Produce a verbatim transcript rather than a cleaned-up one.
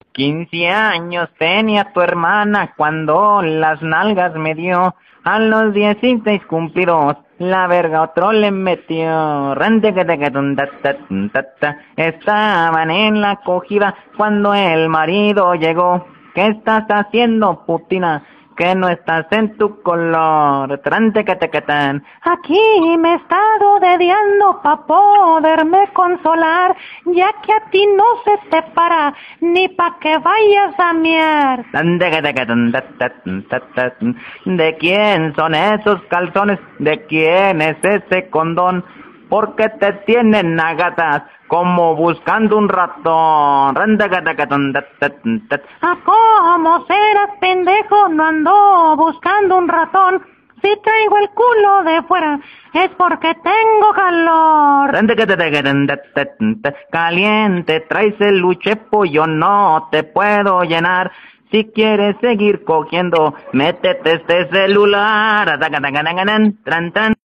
Quince años tenía tu hermana cuando las nalgas me dio. A los dieciséis cumplidos, la verga otro le metió. Estaban en la acogida cuando el marido llegó. ¿Qué estás haciendo, putina? Que no estás en tu color. Aquí me he estado dediando pa' poderme consolar, ya que a ti no se te para ni pa' que vayas a miar. ¿De quién son esos calzones? ¿De quién es ese condón? Porque te tienen a gatas como buscando un ratón. ¿A cómo serás pendejo? No ando buscando un ratón. Si traigo el culo de fuera es porque tengo calor. Caliente, traes el luchepo, yo no te puedo llenar. Si quieres seguir cogiendo, métete este celular.